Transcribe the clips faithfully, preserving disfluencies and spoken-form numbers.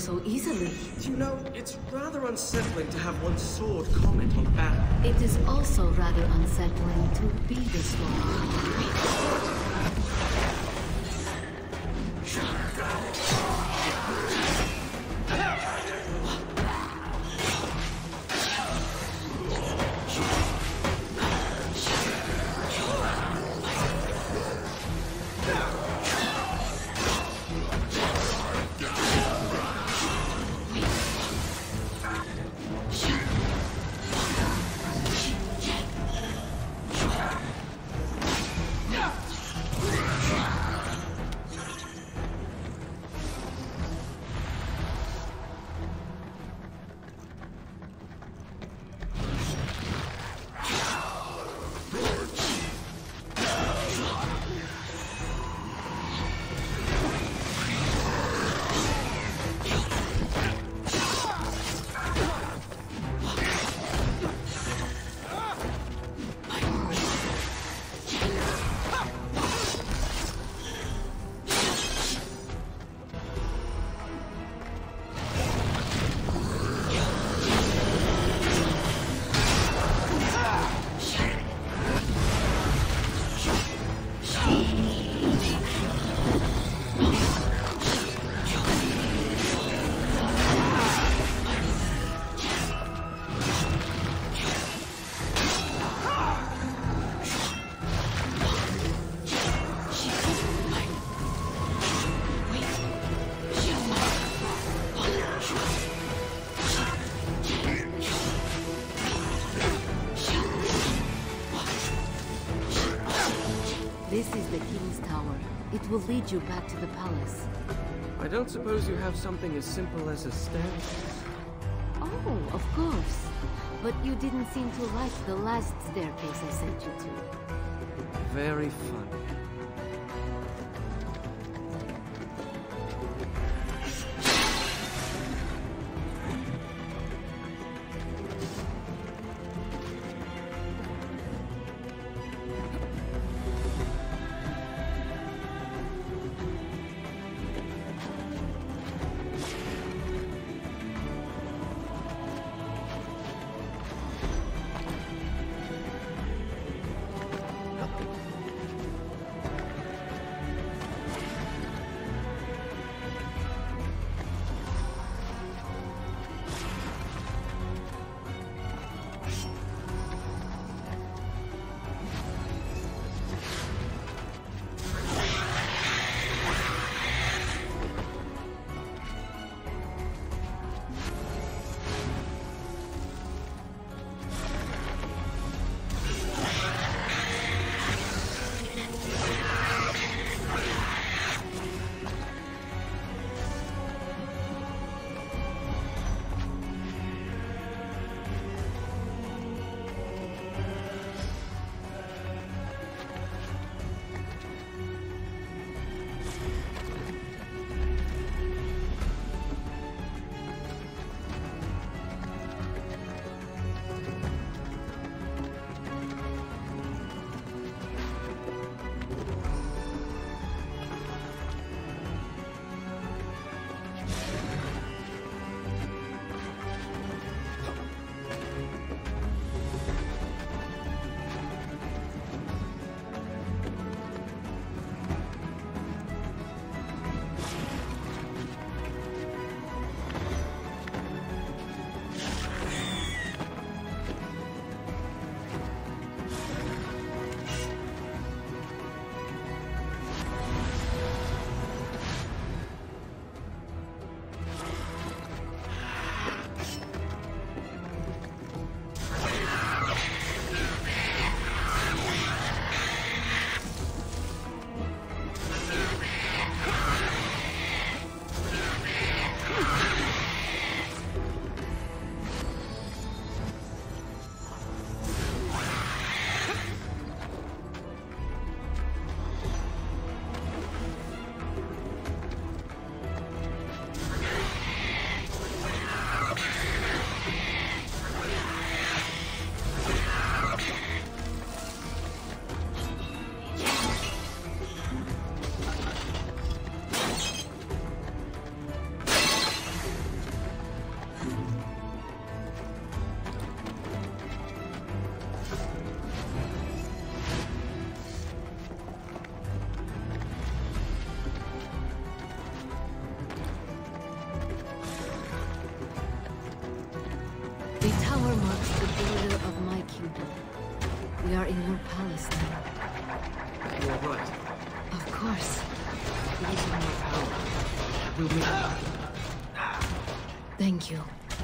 so easily. You know, it's rather unsettling to have one's sword comment on the battle. It is also rather unsettling to be the sword. This is the King's Tower. It will lead you back to the palace. I don't suppose you have something as simple as a staircase? Oh, of course. But you didn't seem to like the last staircase I sent you to. Very funny. flower marks the border of my kingdom. We are in your palace now. You're right. Of course. Using your power. We'll make it. Thank you.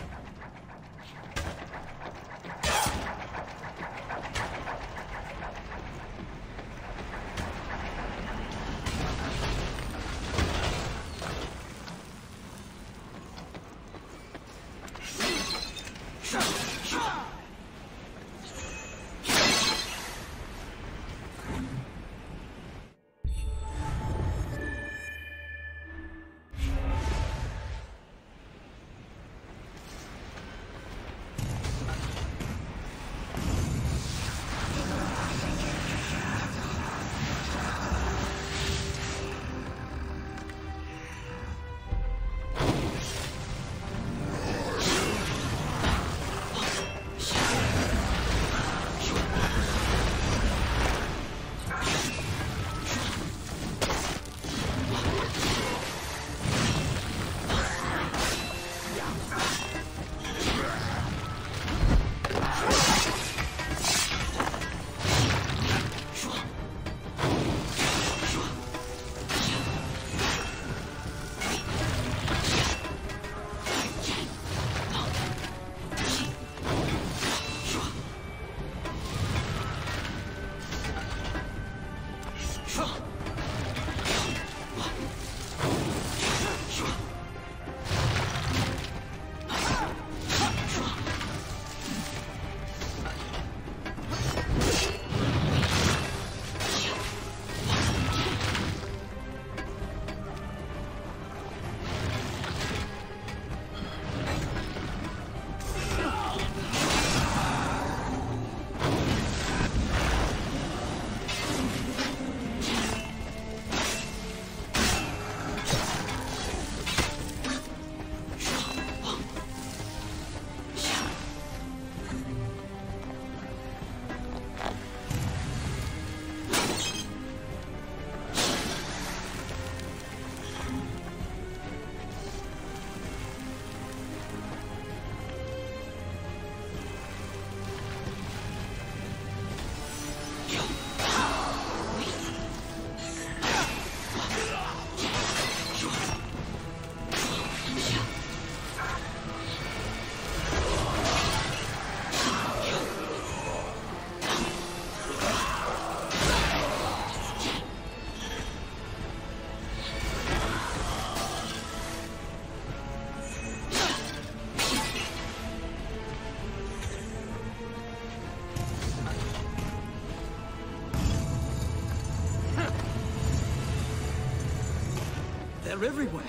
They're everywhere.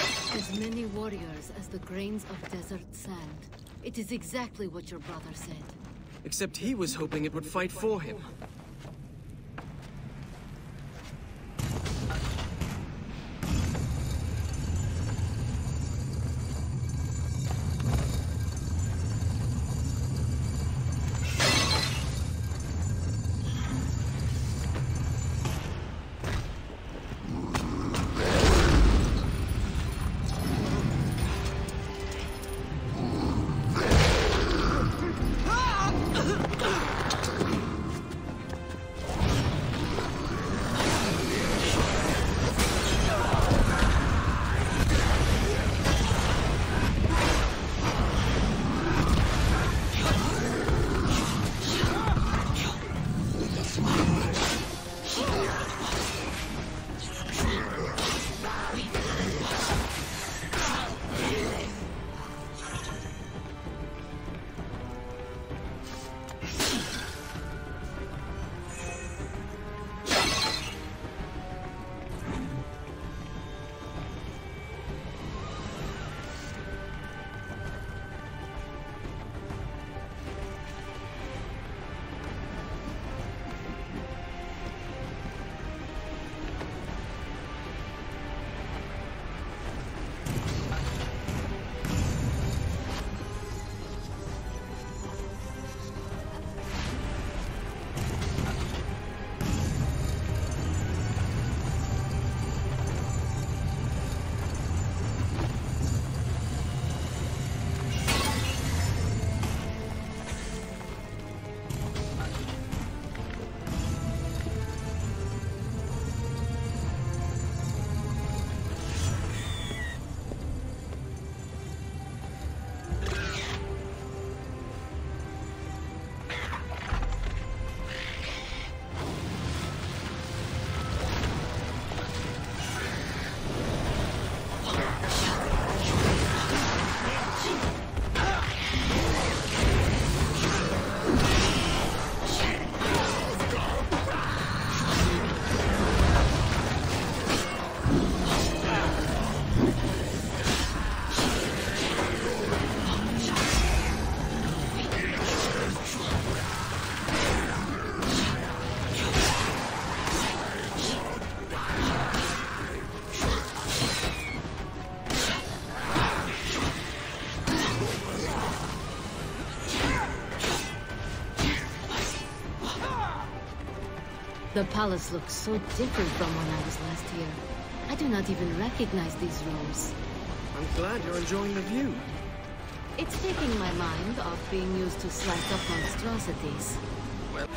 As many warriors as the grains of desert sand. It is exactly what your brother said. Except he was hoping it would fight for him. The palace looks so different from when I was last here. I do not even recognize these rooms. I'm glad you're enjoying the view. It's taking my mind off being used to sliced up monstrosities. Well...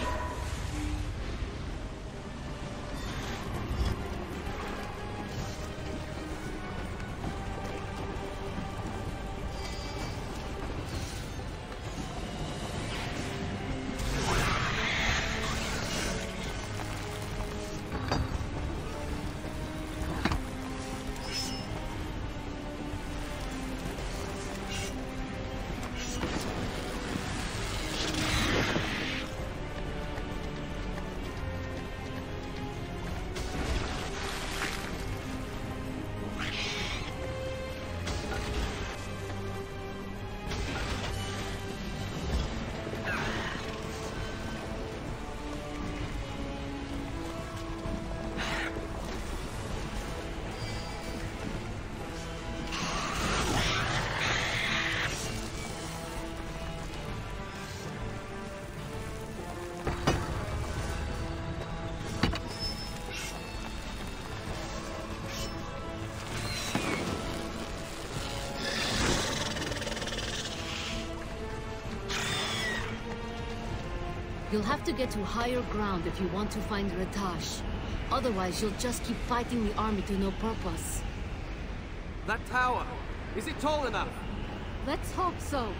You'll have to get to higher ground if you want to find Ratash. Otherwise, you'll just keep fighting the army to no purpose. That tower, is it tall enough? Let's hope so.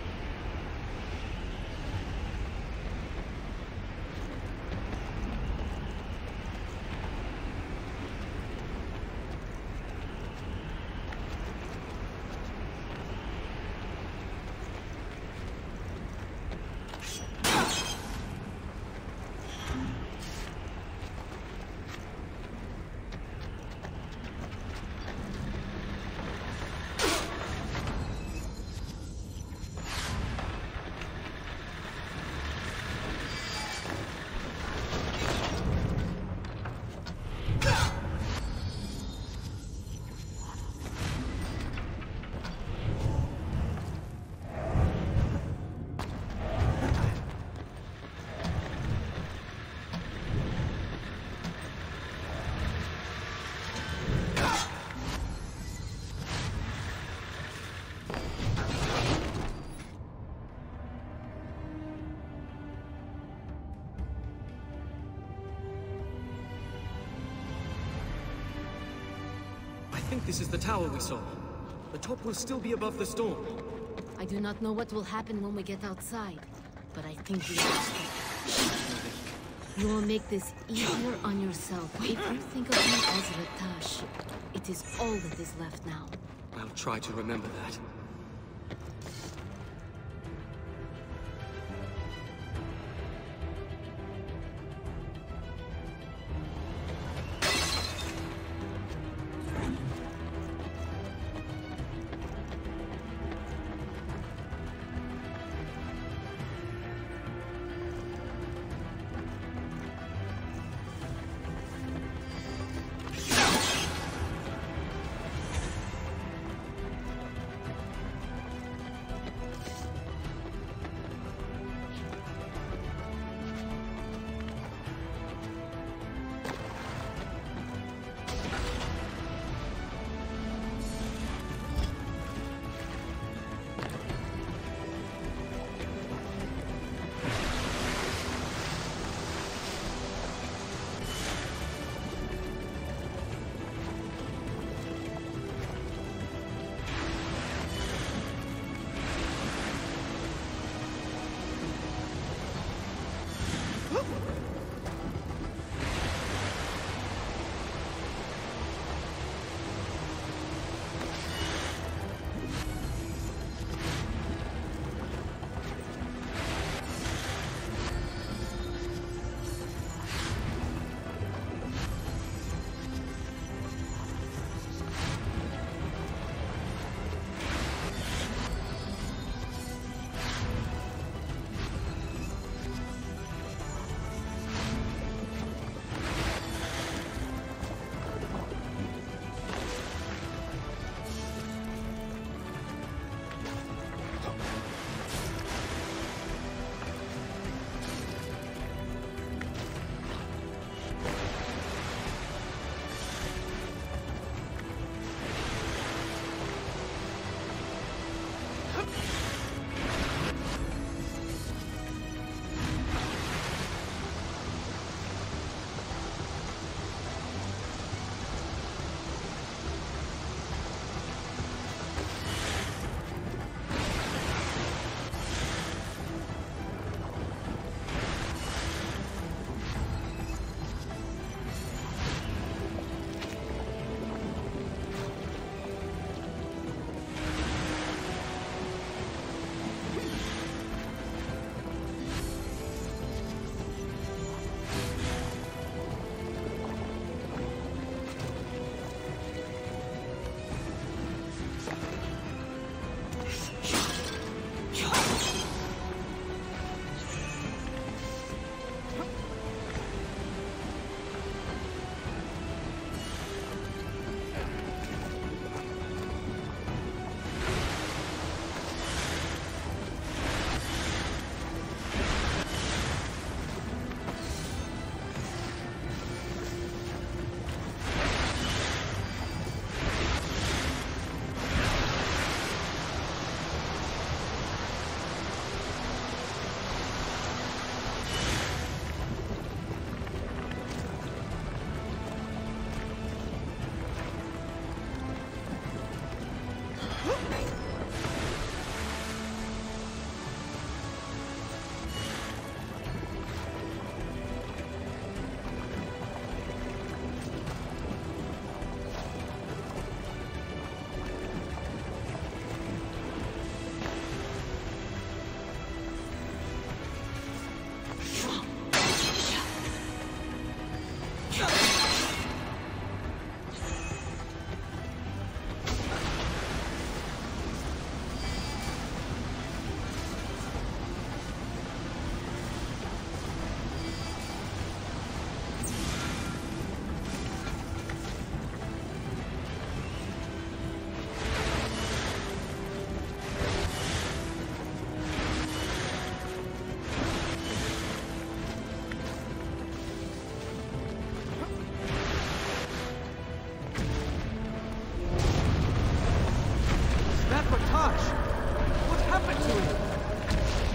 I think this is the tower we saw. The top will still be above the storm. I do not know what will happen when we get outside, but I think we will. You will make this easier on yourself if you think of me as Ratash. It is all that is left now. I'll try to remember that.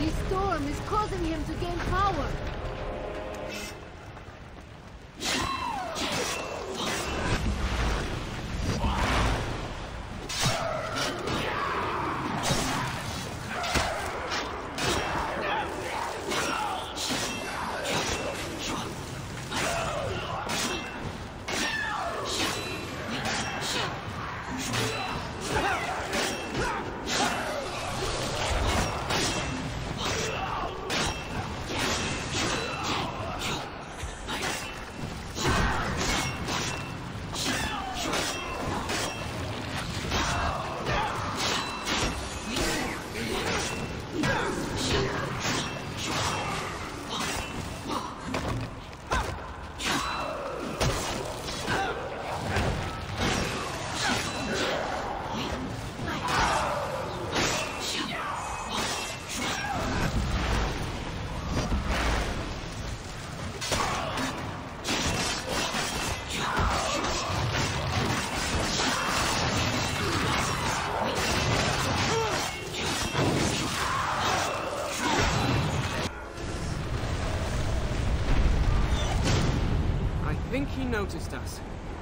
This storm is causing him to gain power. I think he noticed us.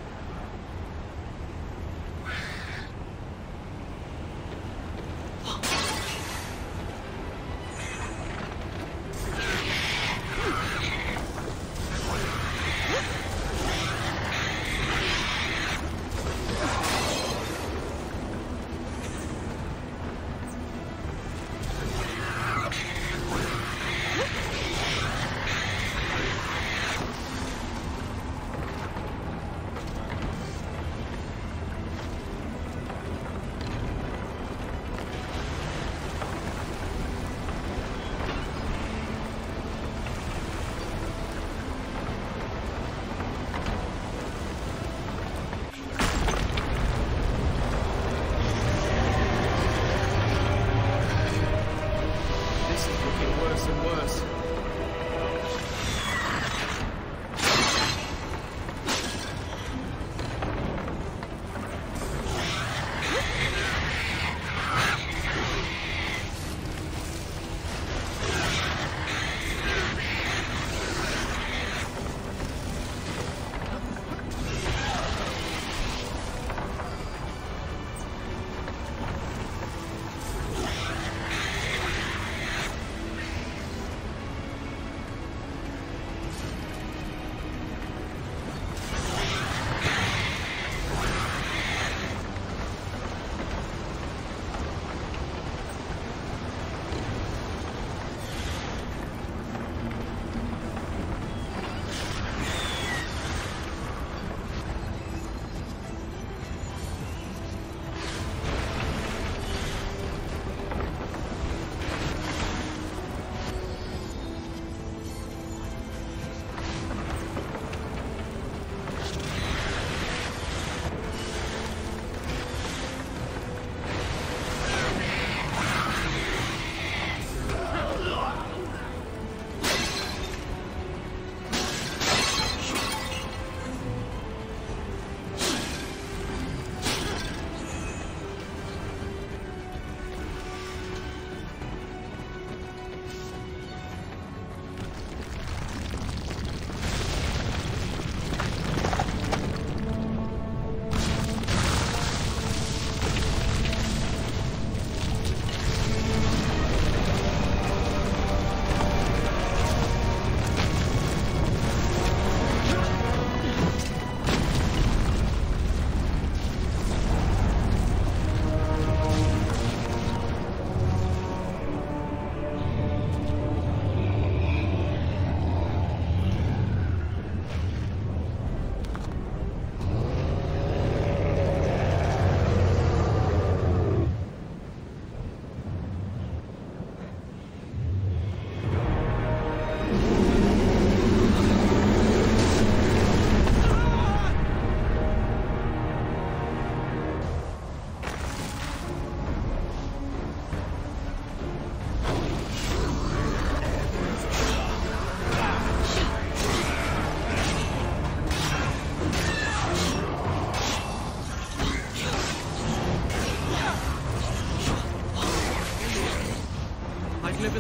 Worse and worse.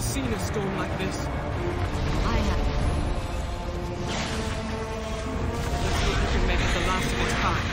seen a storm like this. I have. Let's see if we can make it the last of its kind.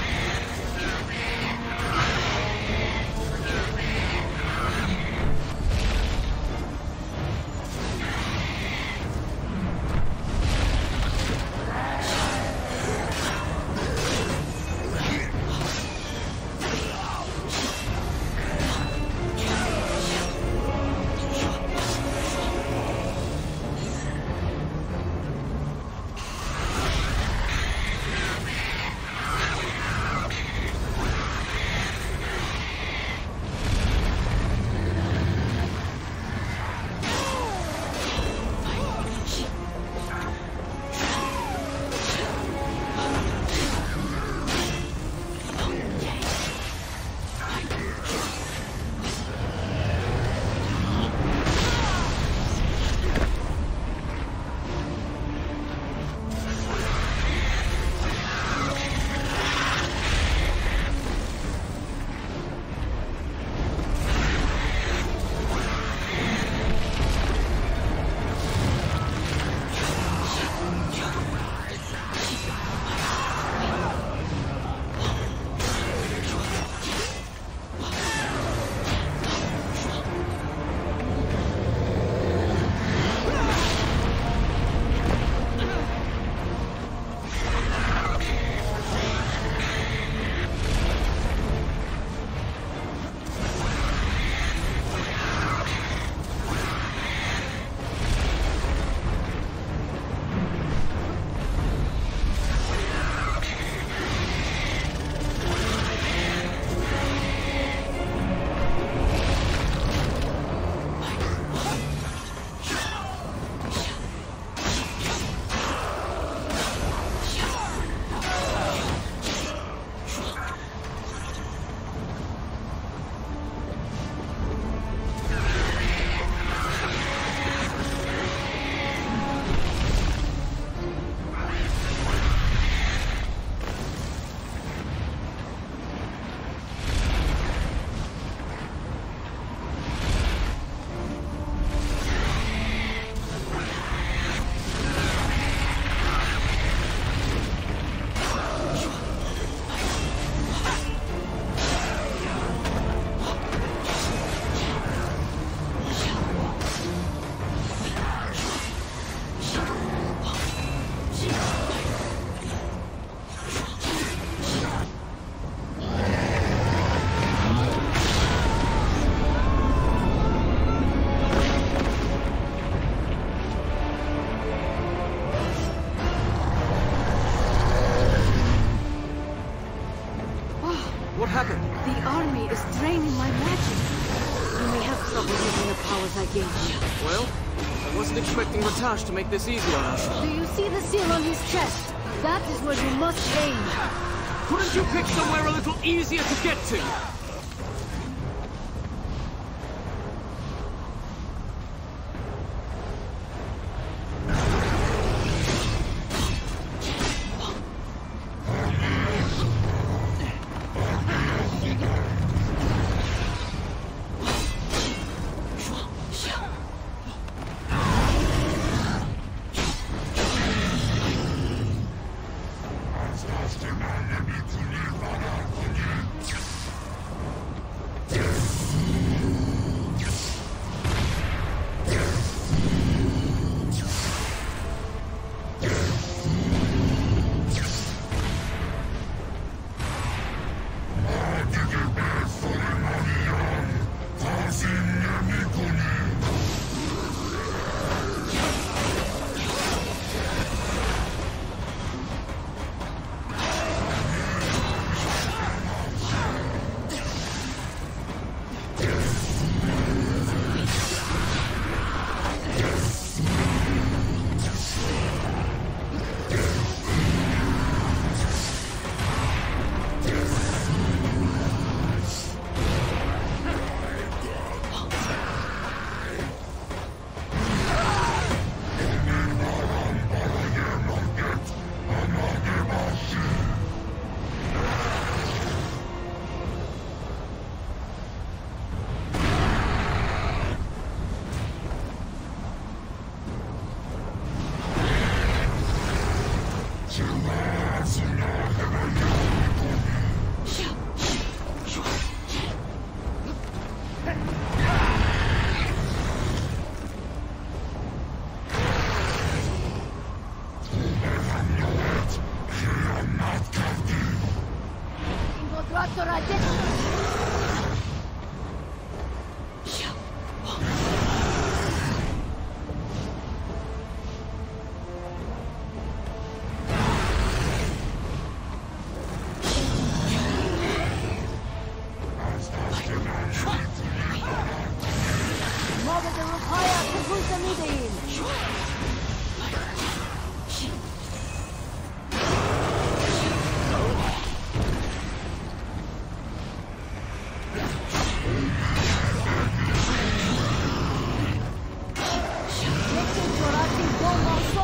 draining my magic. You may have trouble using the powers I gave you. Well, I wasn't expecting Ratash to make this easy on us. Do you see the seal on his chest? That is where you must aim. Couldn't you pick somewhere a little easier to get to?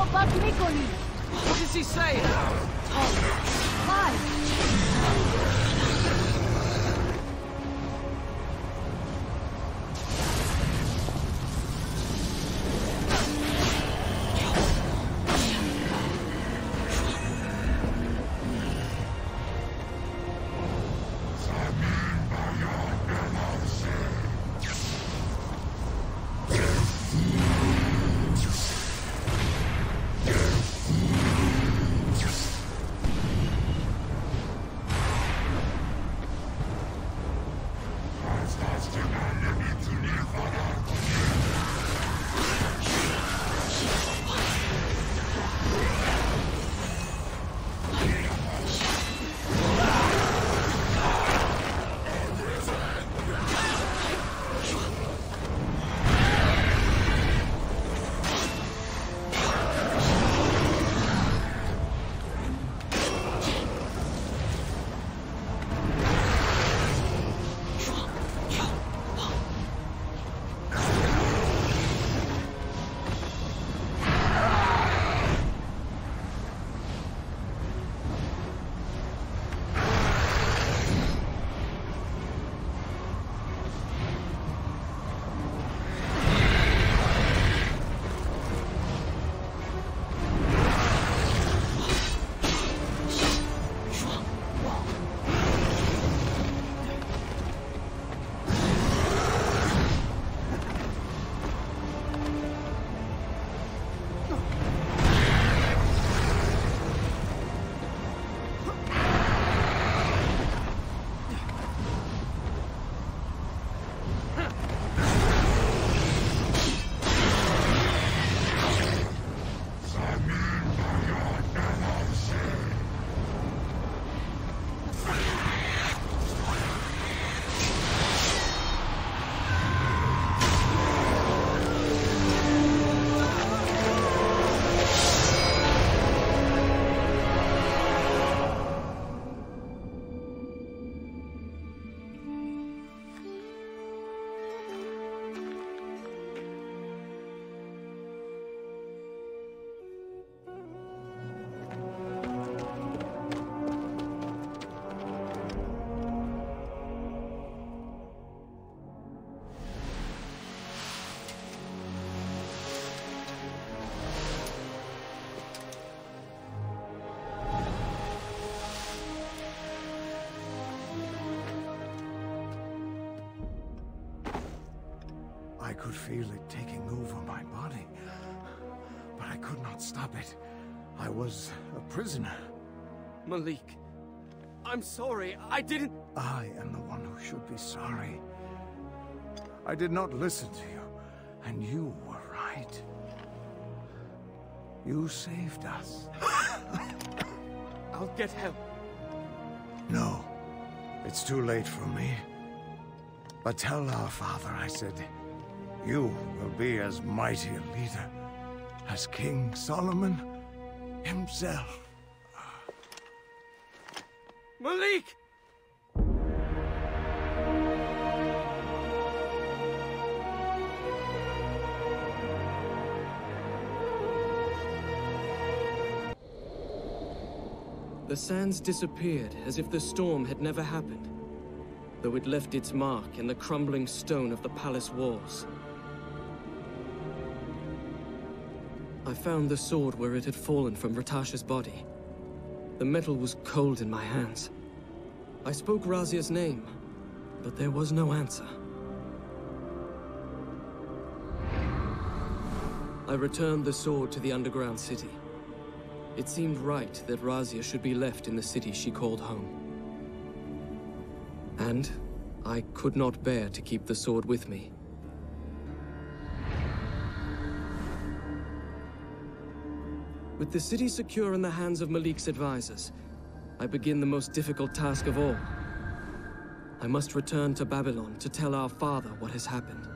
What is he saying? Why? I could feel it taking over my body, but I could not stop it. I was a prisoner. Malik, I'm sorry, I didn't... I am the one who should be sorry. I did not listen to you, and you were right. You saved us. I'll get help. No, it's too late for me. But tell our father I said, you will be as mighty a leader as King Solomon himself. Malik! The sands disappeared as if the storm had never happened, though it left its mark in the crumbling stone of the palace walls. I found the sword where it had fallen from Ratasha's body. The metal was cold in my hands. I spoke Razia's name, but there was no answer. I returned the sword to the underground city. It seemed right that Razia should be left in the city she called home. And I could not bear to keep the sword with me. With the city secure in the hands of Malik's advisors, I begin the most difficult task of all. I must return to Babylon to tell our father what has happened.